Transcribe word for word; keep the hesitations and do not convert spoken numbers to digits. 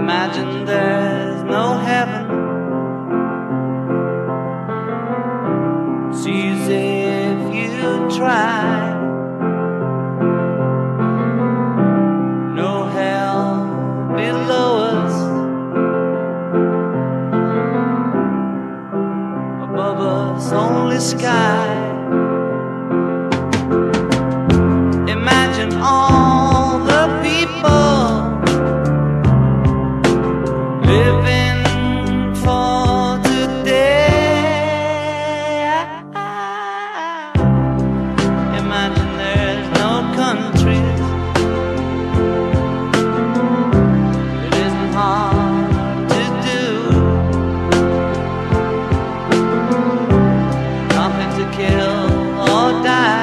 Imagine there's no heaven. It's easy if you try. No hell below us, above us only sky. Imagine all the people living for today. Imagine there's no countries. It isn't hard to do. Nothing to kill or die.